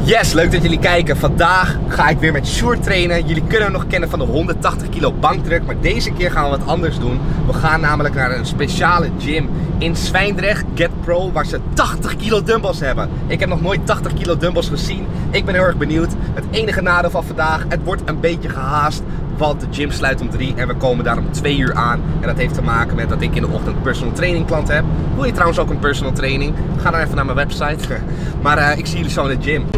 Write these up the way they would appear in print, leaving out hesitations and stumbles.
Yes, leuk dat jullie kijken. Vandaag ga ik weer met Sjoerd trainen. Jullie kunnen hem nog kennen van de 180 kilo bankdruk, maar deze keer gaan we wat anders doen. We gaan namelijk naar een speciale gym in Zwijndrecht, Get Pro, waar ze 80 kilo dumbbells hebben. Ik heb nog nooit 80 kilo dumbbells gezien. Ik ben heel erg benieuwd. Het enige nadeel van vandaag, het wordt een beetje gehaast, want de gym sluit om 3 en we komen daar om 2 uur aan. En dat heeft te maken met dat ik in de ochtend personal training klant heb. Wil je trouwens ook een personal training? Ga dan even naar mijn website. Maar ik zie jullie zo in de gym.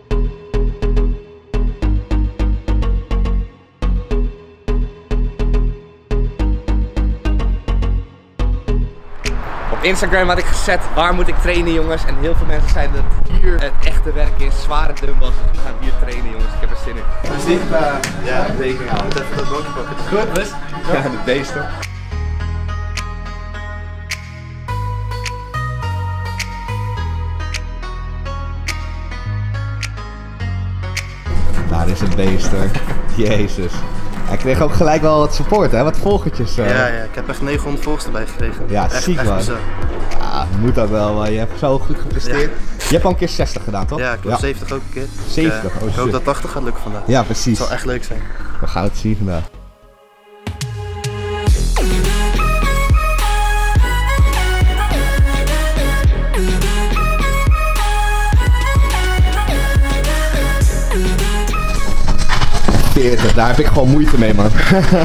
Op Instagram had ik gezet, waar moet ik trainen jongens? En heel veel mensen zeiden dat hier het echte werk is. Zware dumbbells. We gaan hier trainen jongens, ik heb er zin in. Dus niet ja, rekening houden. Even dat bootje pakken. Goed, dus? Ja, de beesten. Daar is het beest hoor. Jezus. Hij kreeg ook gelijk wel wat support, hè? Wat volgertjes. Ja, ik heb echt 900 volgers erbij gekregen. Ja, echt, ziek man. Ja, moet dat wel, maar je hebt zo goed gepresteerd. Ja. Je hebt al een keer 60 gedaan, toch? Ja, ik wil 70 ook een keer. 70? Ik hoop dat 80 gaat lukken vandaag. Ja, precies. Het zal echt leuk zijn. We gaan het zien vandaag. Daar heb ik gewoon moeite mee, man.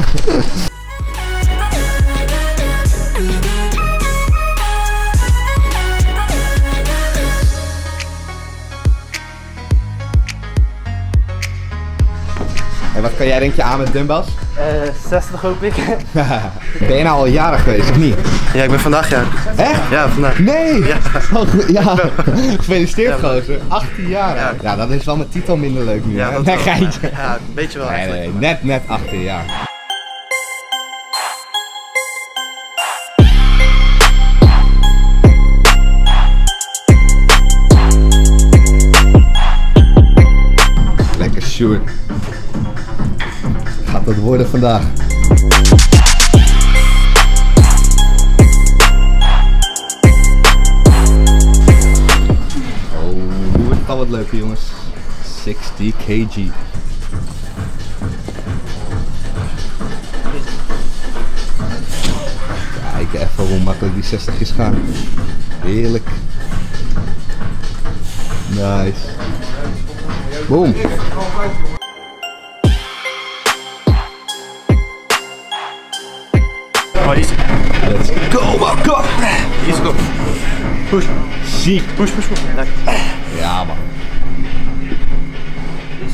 En wat kan jij denk je aan met dumbbells? 60 hoop ik. Ben je nou al jarig geweest of niet? Ja, ik ben vandaag jarig. Echt? Ja, vandaag. Nee! Ja. Ja. Gefeliciteerd gozer. 18 jaar. Ja. Ja, dat is wel met titel minder leuk nu. Ja, hè? dat Nee, wel. geintje. Ja, een beetje wel eigenlijk. Nee, net 18 jaar. Lekker Sjoerd. Gaat dat worden vandaag? Oh, nu wordt het al wat leuker jongens. 60 kg. Kijk even hoe makkelijk die 60's gaan. Heerlijk. Nice. Boom. Oh, easy. Let's go, man. Go. Easy, go. Push. Ziek. Push. Lekker. Ja, man. Easy.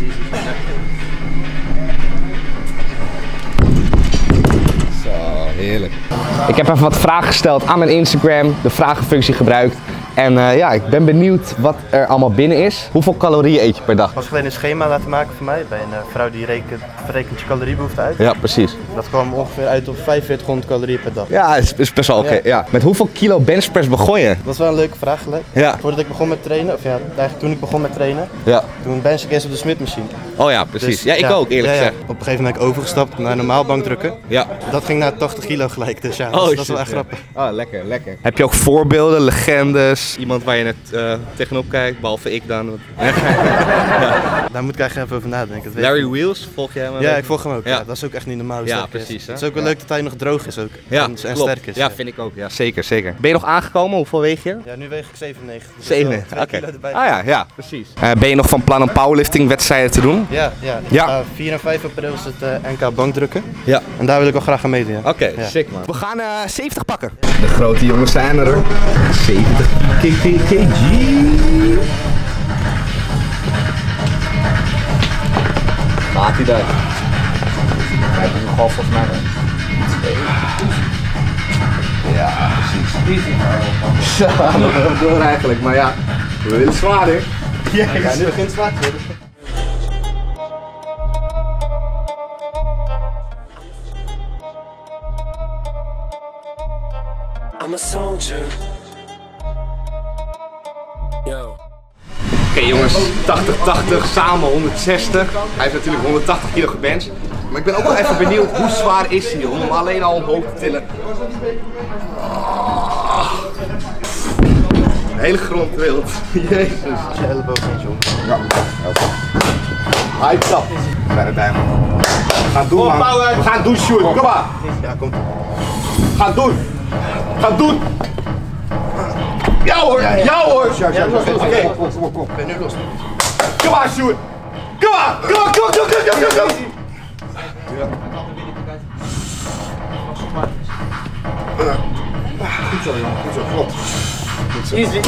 Zo, heerlijk. Ik heb even wat vragen gesteld aan mijn Instagram, de vragenfunctie gebruikt. En ja, ik ben benieuwd wat er allemaal binnen is. Hoeveel calorieën eet je per dag? Ik was geleden een schema laten maken voor mij bij een vrouw die rekent je caloriebehoefte uit. Ja, precies. Dat kwam ongeveer uit op 4500 calorieën per dag. Ja, is best wel oké. Ja. Met hoeveel kilo benchpress begon je? Dat was wel een leuke vraag gelijk. Ja. Voordat ik begon met trainen, of ja, eigenlijk toen ik begon met trainen, Ja. toen bench ik eerst op de Smith-machine. Oh ja, precies. Dus, ja, ik ook eerlijk gezegd. Op een gegeven moment ben ik overgestapt naar normaal bankdrukken. Ja. Dat ging naar 80 kilo gelijk, dus ja, dat is wel echt grappig. Oh, lekker. Heb je ook voorbeelden, legendes? Iemand waar je net tegenop kijkt, behalve ik dan? Ja. Daar moet ik eigenlijk even over nadenken. Larry Wheels, volg jij hem? Ja, ik volg hem ook. Ja. Ja, dat is ook echt niet normaal. Ja, precies. Het is ook wel leuk dat hij nog droog is ook. Ja, en klopt. sterk is. Ja, vind ik ook. Ja, zeker. Ben je nog aangekomen? Hoeveel weeg je? Ja, nu weeg ik 97. Dus 7. Oké. kilo erbij. Ah ja, precies. Ben je nog van plan om powerlifting wedstrijden te doen? Ja. Ja. 4 en 5 april is het NK bankdrukken. Ja. En daar wil ik wel graag aan meedoen. Ja. Oké, Ja. sick man. We gaan 70 pakken. De grote jongens zijn er. 70 kg. Gaat hij daar? Kijk, dat is nog volgens mij. 2. Ja, precies. Zo, we door eigenlijk, maar ja, we willen zwaarder. Ja, nu begint het zwaar te worden. I'm a soldier. Yo. Oké jongens, 80-80, samen 160. Hij heeft natuurlijk 180 kilo gebenched. Maar ik ben ook wel even benieuwd hoe zwaar is hij om hem alleen al omhoog te tillen. De hele grond trilt. Jezus. Je elleboog niet, joh. Ja. Hype up. We zijn erbij, man. We gaan doen, man. We gaan doen, Sjoerd. Kom maar. Ja, komt. Ga doen! Ga doen! Ja hoor! Ja hoor! Oké, kom. Ik ben nu los. Kom maar, Sjoerd! Kom maar! Kom! Goed zo, jongen. Goed zo. Klopt. Goed zo. Easy.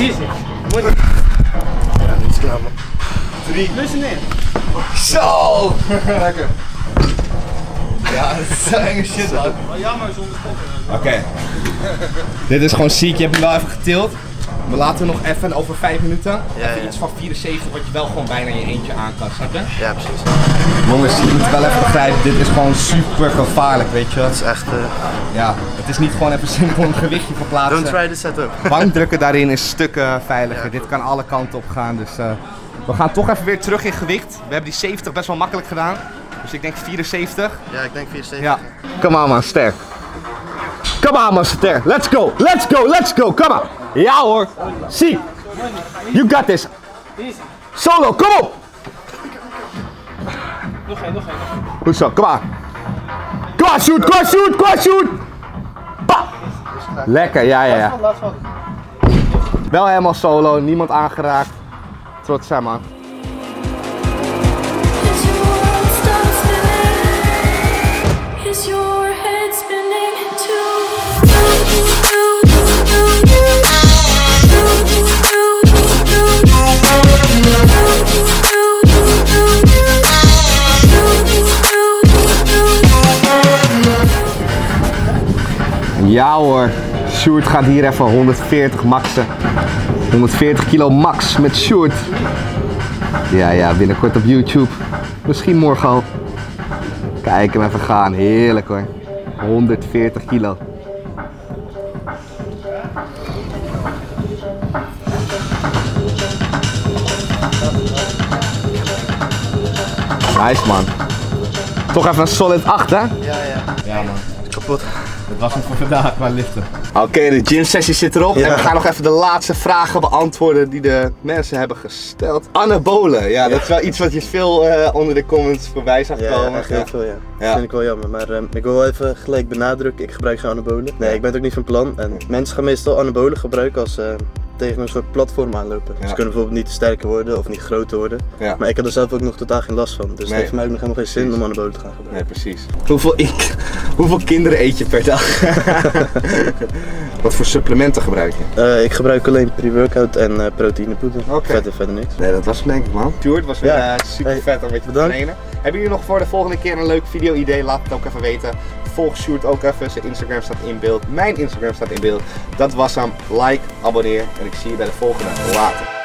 Ja, dit is klaar, man. 3. Listen in. Zo! Lekker. Ja, dat is enge shit, man. Wel jammer zonder stoppen. Oké. Dit is gewoon ziek. Je hebt hem wel even getild. We laten nog even over 5 minuten. Even iets van 74 wat je wel gewoon bijna in je eentje aan kan zetten. Ja, precies. Jongens, je moet wel even begrijpen, dit is gewoon super gevaarlijk, weet je. Het is echt... Ja, het is niet gewoon even simpel een gewichtje verplaatsen. Don't try this at home. Bankdrukken daarin is stukken veiliger. Ja, dit kan alle kanten op gaan. Dus we gaan toch even weer terug in gewicht. We hebben die 70 best wel makkelijk gedaan. Dus ik denk 74. Ja, ik denk 74. Ja. Kom aan, man, sterk. Kom aan, man, sterk. Let's go, let's go, let's go. Kom aan. Ja hoor. Zie. You got this. Solo, kom op. Nog één. Goed zo, kom aan. Kom aan, shoot. Pa. Lekker, ja. Laatst wat. Wel helemaal solo, niemand aangeraakt. Trots zijn, man. Is your head spinning too? Ja hoor, Sjoerd gaat hier even 140 maxen. 140 kilo max met Sjoerd. Ja, binnenkort op YouTube. Misschien morgen al. Kijk hem even gaan, heerlijk hoor. 140 kilo. Nice man. Toch even een solid 8 hè? Ja. Ja man. Kapot. Dat was hem voor vandaag qua liften. Oké, de gymsessie zit erop Ja. en we gaan nog even de laatste vragen beantwoorden die de mensen hebben gesteld. Anabolen, ja, dat is wel iets wat je veel onder de comments voorbij zag komen. Ja, echt heel veel, ja. Ja. Dat vind ik wel jammer, maar ik wil wel even gelijk benadrukken, ik gebruik geen anabolen. Nee, ik ben het ook niet van plan. En mensen gaan meestal anabolen gebruiken als tegen een soort platform aanlopen. Ja. Ze kunnen bijvoorbeeld niet sterker worden of niet groter worden. Ja. Maar ik heb er zelf ook nog totaal geen last van. Dus het Nee. heeft voor mij ook nog helemaal geen zin om anabolen te gaan gebruiken. Nee, precies. Hoeveel kinderen eet je per dag? Wat voor supplementen gebruik je? Ik gebruik alleen pre-workout en proteïnepoeder. Oké. Verder niks. Nee, dat was het denk ik man. Sjoerd, was weer Ja. super Hey, vet om met je te bedankt. trainen. Hebben jullie nog voor de volgende keer een leuk video idee? Laat het ook even weten. Volg Sjoerd ook even, zijn Instagram staat in beeld. Mijn Instagram staat in beeld. Dat was hem. Like, abonneer en ik zie je bij de volgende. Later.